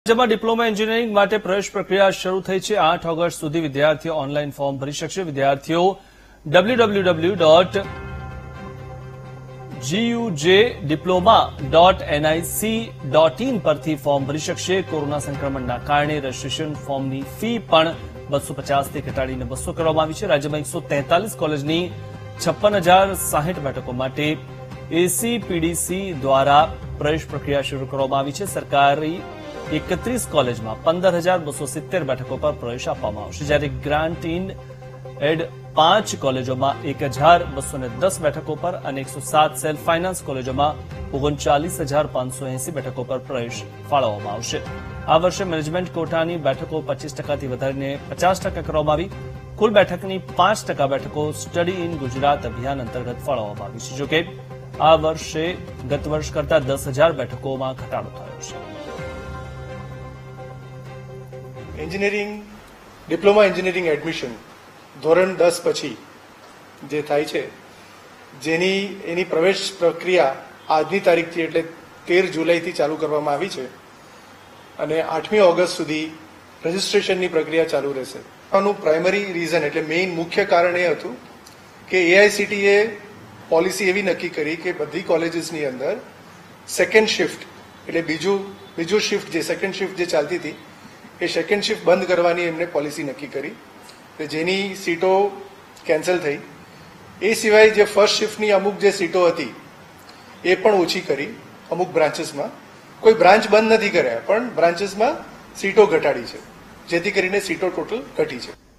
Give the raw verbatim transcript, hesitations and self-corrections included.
રાજ્યમાં diploma engineering માટે પ્રવેશ પ્રક્રિયા શરૂ થઈ છે। આઠ ઓગસ્ટ સુધી વિદ્યાર્થીઓ ઓનલાઈન ફોર્મ ભરી શકશે। વિદ્યાર્થીઓ W W W dot GUJ diploma dot NIC dot in પરથી ફોર્મ ભરી શકશે। કોરોના સંક્રમણના કારણે રજીસ્ટ્રેશન ફોર્મની ફી પણ બસો પચાસથી ઘટાડીને બસો કરવામાં આવી છે। રાજ્યમાં એકસો તેતાલીસ કોલેજની છપ્પન હજાર સાહીઠ બેઠકો માટે એસીપીડીસી દ્વારા પ્રવેશ પ્રક્રિયા શરૂ કરવામાં આવી છે। સરકારી એકત્રીસ કોલેજમાં પંદર હજાર બસો સિત્તેર બેઠકો પર પ્રવેશ આપવામાં આવશે, જ્યારે ગ્રાન્ટ ઇન એડ પાંચ કોલેજોમાં એક હજાર બસો દસ બેઠકો પર અને એકસો સાત સેલ્ફ ફાઇનાન્સ કોલેજોમાં ઓગણચાલીસ હજાર પાંચસો એસી બેઠકો પર પ્રવેશ ફાળવવામાં આવશે। આ વર્ષે મેનેજમેન્ટ કોટાની બેઠકો પચીસ ટકાથી વધારીને પચાસ ટકા કરવામાં આવી। કુલ બેઠકની પાંચ ટકા બેઠકો સ્ટડી ઇન ગુજરાત અભિયાન અંતર્ગત ફાળવવામાં આવી છે। જોકે આ વર્ષે ગત વર્ષ કરતા દસ હજાર બેઠકોમાં ઘટાડો થયો છે। એન્જિનિયરિંગ ડિપ્લોમા એન્જિનિયરિંગ એડમિશન ધોરણ દસ પછી જે થાય છે, જેની એની પ્રવેશ પ્રક્રિયા આજની તારીખથી એટલે તેર જુલાઈથી ચાલુ કરવામાં આવી છે અને આઠમી ઓગસ્ટ સુધી રજીસ્ટ્રેશનની પ્રક્રિયા ચાલુ રહેશે। આનું પ્રાઇમરી રીઝન એટલે મેઇન મુખ્ય કારણ એ હતું કે એઆઈસીટીએ પોલિસી એવી નક્કી કરી કે બધી કોલેજીસની અંદર સેકન્ડ શિફ્ટ એટલે બીજું બીજું શિફ્ટ જે સેકન્ડ શિફ્ટ જે ચાલતી હતી એ સેકન્ડ શિફ્ટ બંધ કરવાની એમને પોલિસી નક્કી કરી, જેની સીટો કેન્સલ થઈ। એ સિવાય જે ફર્સ્ટ શિફ્ટની અમુક જે સીટો હતી એ પણ ઓછી કરી। અમુક બ્રાન્ચીસમાં કોઈ બ્રાન્ચ બંધ નથી કર્યા, પણ બ્રાન્ચીસમાં સીટો ઘટાડી છે, જેથી કરીને સીટો ટોટલ ઘટી છે।